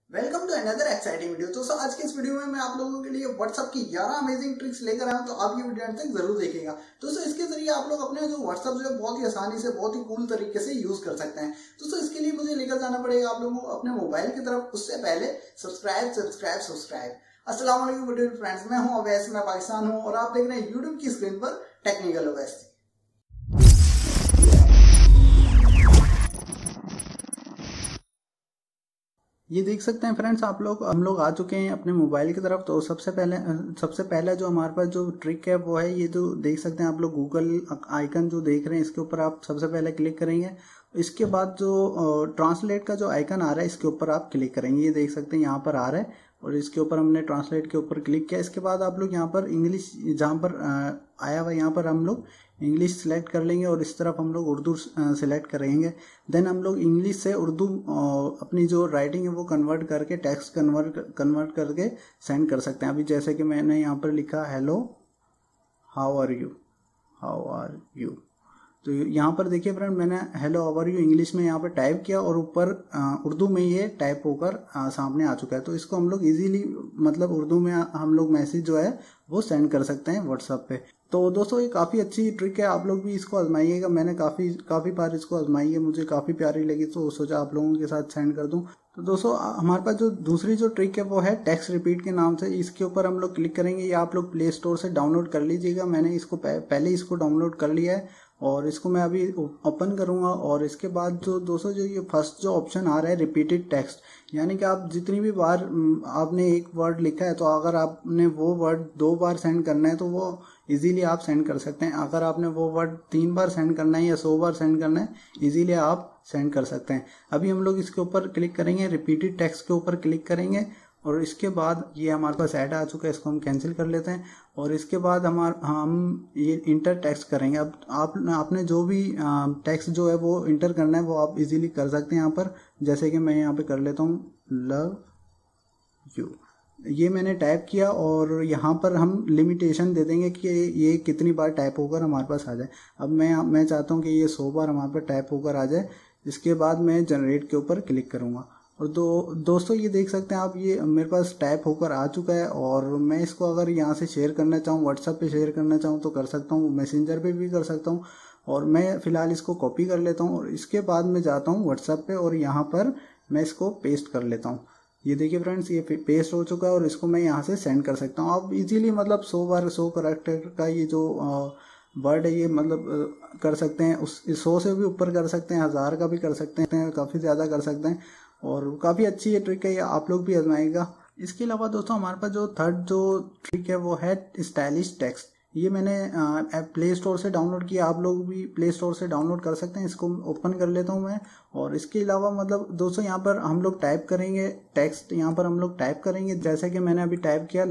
Welcome to another exciting video. दोस्तों आज की इस वीडियो में मैं आप लोगों के लिए व्हाट्सएप की 11 अमेजिंग ट्रिक्स लेकर आया हूं, तो आप ये वीडियो अंत तक जरूर देखिएगा। दोस्तों इसके जरिए आप लोग अपने जो व्हाट्सएप जो है बहुत ही आसानी से बहुत ही कूल तरीके से यूज कर सकते हैं। दोस्तों इसके लिए मुझे लेकर जाना पड़ेगा आप लोगों को अपने मोबाइल की तरफ। उससे पहले सब्सक्राइब। अस्सलाम वालेकुम फ्रेंड्स, मैं हूं अवैस, मैं पाकिस्तान हूं और आप देख रहे हैं यूट्यूब की स्क्रीन पर टेक्निकल अवैस। ये देख सकते हैं फ्रेंड्स आप लोग, हम लोग आ चुके हैं अपने मोबाइल की तरफ। तो सबसे पहले जो हमारे पास जो ट्रिक है वो है, ये जो देख सकते हैं आप लोग गूगल आइकन जो देख रहे हैं, इसके ऊपर आप सबसे पहले क्लिक करेंगे। इसके बाद जो ट्रांसलेट का जो आइकन आ रहा है इसके ऊपर आप क्लिक करेंगे। ये देख सकते हैं यहाँ पर आ रहा है और इसके ऊपर हमने ट्रांसलेट के ऊपर क्लिक किया। इसके बाद आप लोग यहाँ पर इंग्लिश जहाँ पर आया हुआ यहाँ पर हम लोग इंग्लिश सेलेक्ट कर लेंगे और इस तरफ हम लोग उर्दू सेलेक्ट करेंगे। देन हम लोग इंग्लिश से उर्दू अपनी जो राइटिंग है वो कन्वर्ट करके टेक्स्ट कन्वर्ट करके सेंड कर सकते हैं। अभी जैसे कि मैंने यहाँ पर लिखा हेलो हाउ आर यू, तो यहाँ पर देखिए फ्रेंड, मैंने hello how are you English में यहाँ पर टाइप किया और ऊपर उर्दू में ये टाइप होकर सामने आ चुका है। तो इसको हम लोग इजीली मतलब उर्दू में हम लोग मैसेज जो है वो सेंड कर सकते हैं व्हाट्सएप पे। तो दोस्तों ये काफ़ी अच्छी ट्रिक है, आप लोग भी इसको आजमाइएगा। मैंने काफ़ी बार इसको आजमाई है, मुझे काफ़ी प्यारी लगी तो सोचा आप लोगों के साथ सेंड कर दूं। तो दोस्तों हमारे पास जो दूसरी जो ट्रिक है वो है टेक्स्ट रिपीट के नाम से। इसके ऊपर हम लोग क्लिक करेंगे, ये आप लोग प्ले स्टोर से डाउनलोड कर लीजिएगा। मैंने इसको पहले इसको डाउनलोड कर लिया है और इसको मैं अभी ओपन करूंगा। और इसके बाद जो दोस्तों जो ये फर्स्ट जो ऑप्शन आ रहा है रिपीटेड टेक्स्ट, यानी कि आप जितनी भी बार आपने एक वर्ड लिखा है तो अगर आपने वो वर्ड 2 बार सेंड करना है तो वो इजीली आप सेंड कर सकते हैं। अगर आपने वो वर्ड 3 बार सेंड करना है या 100 बार सेंड करना है, इजीली आप सेंड कर सकते हैं। अभी हम लोग इसके ऊपर क्लिक करेंगे, रिपीटेड टेक्स्ट के ऊपर क्लिक करेंगे और इसके बाद ये हमारे पास ऐड आ चुका है, इसको हम कैंसिल कर लेते हैं। और इसके बाद हम ये इंटर टेक्स्ट करेंगे। अब आपने जो भी टेक्स्ट जो है वो इंटर करना है वो आप इजीली कर सकते हैं यहाँ पर। जैसे कि मैं यहाँ पे कर लेता हूँ लव यू, ये मैंने टाइप किया और यहाँ पर हम लिमिटेशन दे देंगे कि ये कितनी बार टाइप होकर हमारे पास आ जाए। अब मैं चाहता हूँ कि ये 100 बार हमारे पास टाइप होकर आ जाए। इसके बाद मैं जनरेट के ऊपर क्लिक करूँगा और दोस्तों ये देख सकते हैं आप, ये मेरे पास टाइप होकर आ चुका है। और मैं इसको अगर यहाँ से शेयर करना चाहूँ, व्हाट्सएप पे शेयर करना चाहूँ तो कर सकता हूँ, मैसेंजर पे भी कर सकता हूँ। और मैं फ़िलहाल इसको कॉपी कर लेता हूँ और इसके बाद मैं जाता हूँ व्हाट्सएप पे और यहाँ पर मैं इसको पेस्ट कर लेता हूँ। ये देखिए फ्रेंड्स, ये पेस्ट हो चुका है और इसको मैं यहाँ से सेंड कर सकता हूँ। आप इजीली मतलब 100 बार 100 करेक्टर का ये जो वर्ड है ये मतलब कर सकते हैं। उस 100 से भी ऊपर कर सकते हैं, 1000 का भी कर सकते हैं, काफ़ी ज़्यादा कर सकते हैं और काफ़ी अच्छी ये ट्रिक है, ये आप लोग भी आजमाएगा। इसके अलावा दोस्तों हमारे पास जो थर्ड जो ट्रिक है वो है स्टाइलिश टेक्स्ट। ये मैंने प्ले स्टोर से डाउनलोड किया, आप लोग भी प्ले स्टोर से डाउनलोड कर सकते हैं। इसको ओपन कर लेता हूँ मैं। और इसके अलावा मतलब दोस्तों यहाँ पर हम लोग टाइप करेंगे टेक्स्ट, यहाँ पर हम लोग टाइप करेंगे जैसे कि मैंने अभी टाइप किया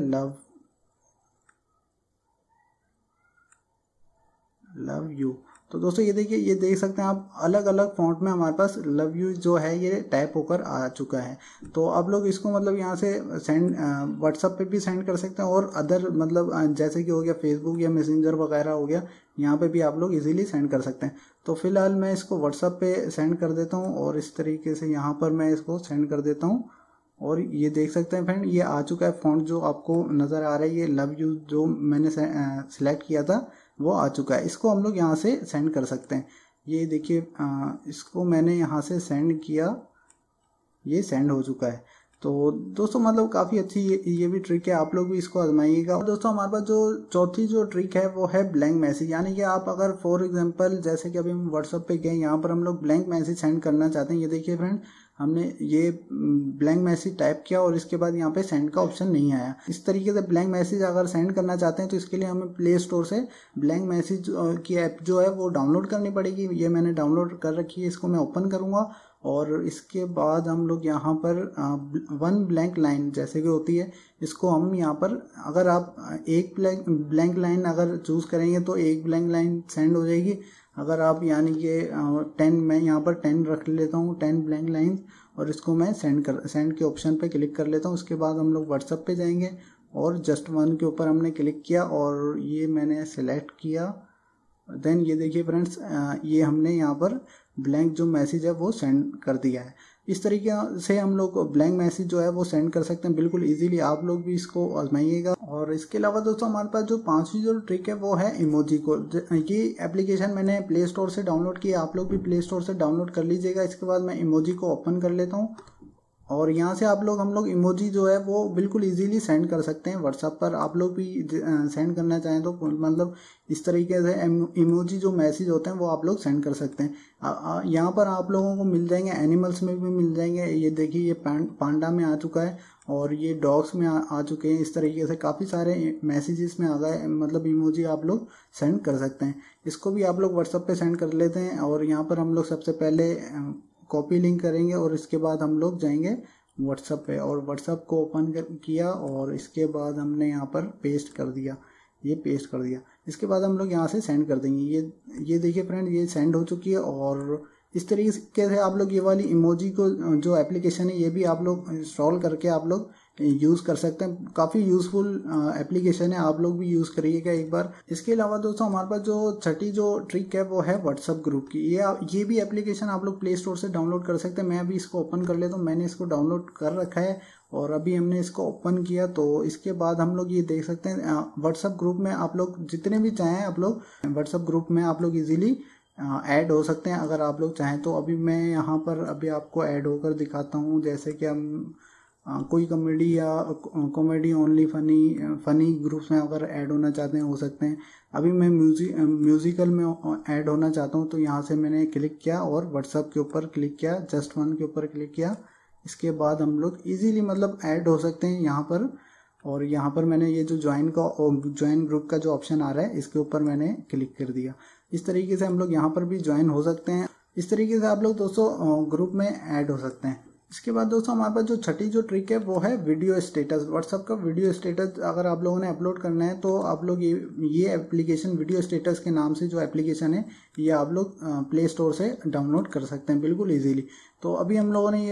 लव यू। तो दोस्तों ये देखिए, ये देख सकते हैं आप, अलग अलग फॉन्ट में हमारे पास लव यू जो है ये टाइप होकर आ चुका है। तो आप लोग इसको मतलब यहाँ से सेंड व्हाट्सएप पे भी सेंड कर सकते हैं और अदर मतलब जैसे कि हो गया फेसबुक या मैसेंजर वगैरह हो गया, यहाँ पे भी आप लोग इजीली सेंड कर सकते हैं। तो फिलहाल मैं इसको व्हाट्सएप पे सेंड कर देता हूँ और इस तरीके से यहाँ पर मैं इसको सेंड कर देता हूँ। और ये देख सकते हैं फ्रेंड, ये आ चुका है फॉन्ट जो आपको नज़र आ रहा है, ये लव यू जो मैंने सिलेक्ट किया था वो आ चुका है। इसको हम लोग यहाँ से सेंड कर सकते हैं। ये देखिए इसको मैंने यहाँ से सेंड किया, ये सेंड हो चुका है। तो दोस्तों मतलब काफ़ी अच्छी ये भी ट्रिक है, आप लोग भी इसको आजमाइएगा। और दोस्तों हमारे पास जो चौथी जो ट्रिक है वो है ब्लैंक मैसेज, यानी कि आप अगर फॉर एग्जांपल जैसे कि अभी हम व्हाट्सएप पे गए, यहाँ पर हम लोग ब्लैंक मैसेज सेंड करना चाहते हैं। ये देखिए फ्रेंड, हमने ये ब्लैंक मैसेज टाइप किया और इसके बाद यहाँ पे सेंड का ऑप्शन नहीं आया। इस तरीके से ब्लैंक मैसेज अगर सेंड करना चाहते हैं तो इसके लिए हमें प्ले स्टोर से ब्लैंक मैसेज की ऐप जो है वो डाउनलोड करनी पड़ेगी। ये मैंने डाउनलोड कर रखी है, इसको मैं ओपन करूँगा और इसके बाद हम लोग यहाँ पर 1 ब्लैंक लाइन जैसे कि होती है, इसको हम यहाँ पर अगर आप एक ब्लैंक लाइन अगर चूज़ करेंगे तो एक ब्लैंक लाइन सेंड हो जाएगी। अगर आप यानी कि 10, मैं यहाँ पर 10 रख लेता हूँ, 10 ब्लैंक लाइन, और इसको मैं सेंड के ऑप्शन पे क्लिक कर लेता हूँ। उसके बाद हम लोग व्हाट्सएप पे जाएंगे और जस्ट 1 के ऊपर हमने क्लिक किया और ये मैंने सेलेक्ट किया। देन ये देखिए फ्रेंड्स, ये हमने यहाँ पर ब्लैंक जो मैसेज है वो सेंड कर दिया है। इस तरीके से हम लोग ब्लैंक मैसेज जो है वो सेंड कर सकते हैं बिल्कुल इजीली। आप लोग भी इसको आजमाइएगा। और इसके अलावा दोस्तों हमारे पास जो पांचवी जो ट्रिक है वो है इमोजी को। ये एप्लीकेशन मैंने प्ले स्टोर से डाउनलोड किया, आप लोग भी प्ले स्टोर से डाउनलोड कर लीजिएगा। इसके बाद मैं इमोजी को ओपन कर लेता हूँ और यहाँ से हम लोग इमोजी जो है वो बिल्कुल इजीली सेंड कर सकते हैं व्हाट्सएप पर। आप लोग भी सेंड करना चाहें तो मतलब इस तरीके से इमोजी जो मैसेज होते हैं वो आप लोग सेंड कर सकते हैं। यहाँ पर आप लोगों को मिल जाएंगे, एनिमल्स में भी मिल जाएंगे। ये देखिए ये पांडा में आ चुका है और ये डॉग्स में आ चुके हैं। इस तरीके से काफ़ी सारे मैसेजेस में आ गए, मतलब इमोजी आप लोग सेंड कर सकते हैं। इसको भी आप लोग व्हाट्सएप पे सेंड कर लेते हैं और यहाँ पर हम लोग सबसे पहले कॉपी लिंक करेंगे और इसके बाद हम लोग जाएंगे व्हाट्सएप पे और व्हाट्सएप को ओपन किया और इसके बाद हमने यहाँ पर पेस्ट कर दिया, ये पेस्ट कर दिया। इसके बाद हम लोग यहाँ से सेंड कर देंगे। ये देखिए फ्रेंड, ये सेंड हो चुकी है। और इस तरीके से आप लोग ये वाली इमोजी को जो एप्लीकेशन है ये भी आप लोग इंस्टॉल करके आप लोग यूज़ कर सकते हैं। काफ़ी यूज़फुल एप्लीकेशन है, आप लोग भी यूज़ करिएगा एक बार। इसके अलावा दोस्तों हमारे पास जो छठी जो ट्रिक है वो है व्हाट्सएप ग्रुप की। ये भी एप्लीकेशन आप लोग प्ले स्टोर से डाउनलोड कर सकते हैं। मैं अभी इसको ओपन कर लेता हूँ। मैंने इसको डाउनलोड कर रखा है और अभी हमने इसको ओपन किया तो इसके बाद हम लोग ये देख सकते हैं व्हाट्सएप ग्रुप में आप लोग जितने भी चाहें आप लोग व्हाट्सएप ग्रुप में आप लोग इजीली ऐड हो सकते हैं अगर आप लोग चाहें तो। अभी मैं यहाँ पर अभी आपको ऐड होकर दिखाता हूँ। जैसे कि हम कोई कॉमेडी या कॉमेडी ओनली फनी ग्रुप्स में अगर ऐड होना चाहते हैं हो सकते हैं। अभी मैं म्यूजिकल में ऐड होना चाहता हूँ तो यहाँ से मैंने क्लिक किया और व्हाट्सएप के ऊपर क्लिक किया, जस्ट वन के ऊपर क्लिक किया। इसके बाद हम लोग इजीली मतलब ऐड हो सकते हैं यहाँ पर। और यहाँ पर मैंने ये जो ज्वाइन ग्रुप का जो ऑप्शन आ रहा है इसके ऊपर मैंने क्लिक कर दिया। इस तरीके से हम लोग यहाँ पर भी ज्वाइन हो सकते हैं। इस तरीके से आप लोग दोस्तों ग्रुप में ऐड हो सकते हैं। इसके बाद दोस्तों हमारे पास जो छठी जो ट्रिक है वो है वीडियो स्टेटस। व्हाट्सएप का वीडियो स्टेटस अगर आप लोगों ने अपलोड करना है तो आप लोग ये एप्लीकेशन वीडियो स्टेटस के नाम से जो एप्लीकेशन है ये आप लोग प्ले स्टोर से डाउनलोड कर सकते हैं बिल्कुल इजीली। तो अभी हम लोगों ने ये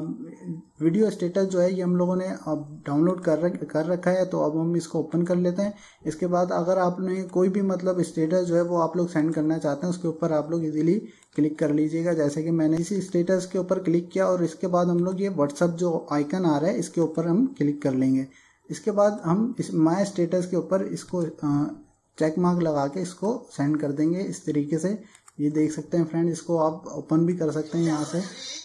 वीडियो स्टेटस जो है ये हम लोगों ने अब डाउनलोड कर रखा है। तो अब हम इसको ओपन कर लेते हैं। इसके बाद अगर आपने कोई भी मतलब स्टेटस जो है वो आप लोग सेंड करना चाहते हैं उसके ऊपर आप लोग इजीली क्लिक कर लीजिएगा। जैसे कि मैंने इसी स्टेटस के ऊपर क्लिक किया और इसके बाद हम लोग ये व्हाट्सएप जो आइकन आ रहा है इसके ऊपर हम क्लिक कर लेंगे। इसके बाद हम इस माय स्टेटस के ऊपर इसको चेक मार्क लगा के इसको सेंड कर देंगे इस तरीके से। ये देख सकते हैं फ्रेंड, इसको आप ओपन भी कर सकते हैं यहाँ से।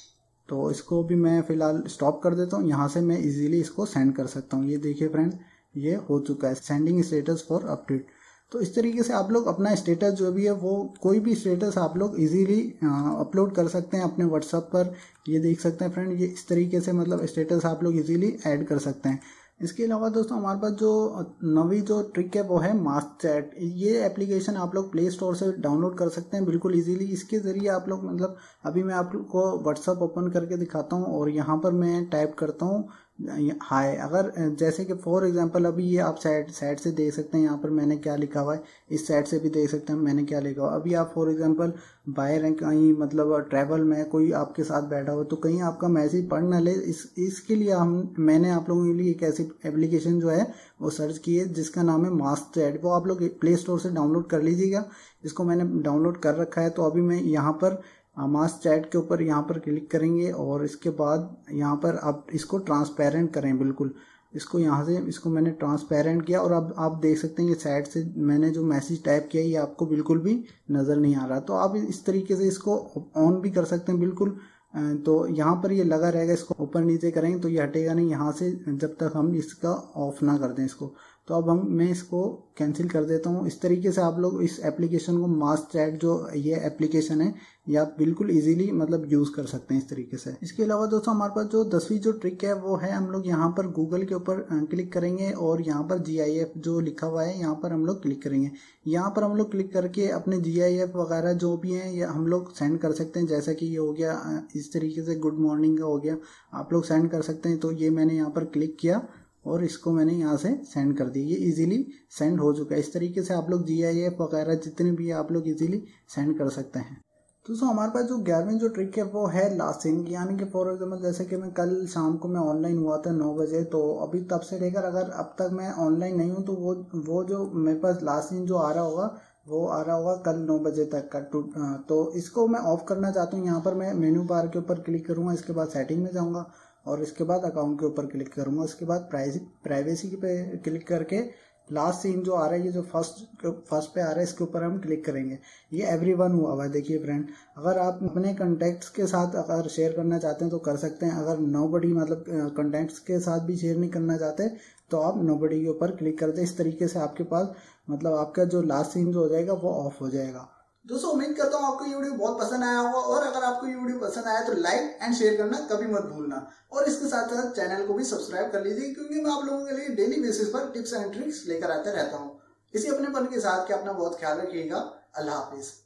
तो इसको भी मैं फ़िलहाल स्टॉप कर देता हूँ। यहाँ से मैं इजीली इसको सेंड कर सकता हूँ। ये देखिए फ्रेंड, ये हो चुका है सेंडिंग स्टेटस फॉर अपडेट। तो इस तरीके से आप लोग अपना स्टेटस जो भी है वो कोई भी स्टेटस आप लोग इजीली अपलोड कर सकते हैं अपने व्हाट्सएप पर। ये देख सकते हैं फ्रेंड, ये इस तरीके से मतलब स्टेटस आप लोग इजीली ऐड कर सकते हैं। इसके अलावा दोस्तों हमारे पास जो नवी जो ट्रिक है वो है मास्ट चैट। ये एप्लीकेशन आप लोग प्ले स्टोर से डाउनलोड कर सकते हैं बिल्कुल इजीली। इसके ज़रिए आप लोग मतलब अभी मैं आपको व्हाट्सएप ओपन करके दिखाता हूँ और यहाँ पर मैं टाइप करता हूँ हाय। अगर जैसे कि फॉर एग्जांपल अभी ये आप साइड से देख सकते हैं यहाँ पर मैंने क्या लिखा हुआ है, इस साइड से भी देख सकते हैं मैंने क्या लिखा हुआ। अभी आप फॉर एग्जांपल बाहर हैं कहीं मतलब ट्रैवल में कोई आपके साथ बैठा हुआ तो कहीं आपका मैसेज पढ़ ना ले, इसके लिए मैंने आप लोगों के लिए एक ऐसी एप्लीकेशन जो है वो सर्च की है जिसका नाम है मास्ट चैट। वो आप लोग प्ले स्टोर से डाउनलोड कर लीजिएगा। इसको मैंने डाउनलोड कर रखा है। तो अभी मैं यहाँ पर मास्ट चैट के ऊपर यहाँ पर क्लिक करेंगे और इसके बाद यहाँ पर आप इसको ट्रांसपेरेंट करें बिल्कुल। इसको यहाँ से इसको मैंने ट्रांसपेरेंट किया और अब आप देख सकते हैं ये साइड से मैंने जो मैसेज टाइप किया ये आपको बिल्कुल भी नज़र नहीं आ रहा। तो आप इस तरीके से इसको ऑन भी कर सकते हैं बिल्कुल। तो यहाँ पर ये लगा रहेगा, इसको ऊपर नीचे करेंगे तो ये हटेगा नहीं यहाँ से जब तक हम इसका ऑफ ना कर दें इसको। तो अब मैं इसको कैंसिल कर देता हूँ। इस तरीके से आप लोग इस एप्लीकेशन को मास्ट चैट जो ये एप्लीकेशन है ये आप बिल्कुल इजीली मतलब यूज़ कर सकते हैं इस तरीके से। इसके अलावा दोस्तों हमारे पास जो 10वीं जो ट्रिक है वो है हम लोग यहाँ पर गूगल के ऊपर क्लिक करेंगे और यहाँ पर GIF जो लिखा हुआ है यहाँ पर हम लोग क्लिक करेंगे। यहाँ पर हम लोग क्लिक करके अपने GIF वगैरह जो भी हैं ये हम लोग सेंड कर सकते हैं। जैसा कि ये हो गया इस तरीके से गुड मॉर्निंग का हो गया, आप लोग सेंड कर सकते हैं। तो ये मैंने यहाँ पर क्लिक किया और इसको मैंने यहाँ से सेंड कर दिया, ये इजीली सेंड हो चुका है। इस तरीके से आप लोग GIF वगैरह जितने भी आप लोग इजीली सेंड कर सकते हैं। दोस्तों हमारे पास जो 11वीं जो ट्रिक है वो है लास्टिंग। यानी कि फॉर एग्जाम्पल जैसे कि मैं कल शाम को मैं ऑनलाइन हुआ था 9 बजे, तो अभी तब से लेकर अगर अब तक मैं ऑनलाइन नहीं हूँ तो वो जो मेरे पास लास्ट सीन जो आ रहा होगा वो आ रहा होगा कल 9 बजे तक का। तो इसको मैं ऑफ करना चाहता हूँ। यहाँ पर मैं मेनू बार के ऊपर क्लिक करूँगा, इसके बाद सेटिंग में जाऊँगा और इसके बाद अकाउंट के ऊपर क्लिक करूँगा। उसके बाद प्राइवेसी पे क्लिक करके लास्ट सीन जो आ रहा है, ये जो फर्स्ट पे आ रहा है, इसके ऊपर हम क्लिक करेंगे। ये एवरीवन हुआ हुआ है। देखिए फ्रेंड, अगर आप अपने कॉन्टैक्ट्स के साथ अगर शेयर करना चाहते हैं तो कर सकते हैं। अगर नोबडी मतलब कॉन्टैक्ट्स के साथ भी शेयर नहीं करना चाहते तो आप नोबडी के ऊपर क्लिक कर दें। इस तरीके से आपके पास मतलब आपका जो लास्ट सीन जो हो जाएगा वो ऑफ हो जाएगा। दोस्तों उम्मीद करता हूँ आपको ये वीडियो बहुत पसंद आया होगा, और अगर आपको ये वीडियो पसंद आया तो लाइक एंड शेयर करना कभी मत भूलना, और इसके साथ साथ चैनल को भी सब्सक्राइब कर लीजिए, क्योंकि मैं आप लोगों के लिए डेली बेसिस पर टिप्स एंड ट्रिक्स लेकर आते रहता हूँ। इसी अपने पन के साथ कि अपना बहुत ख्याल रखिएगा। अल्लाह हाफिज।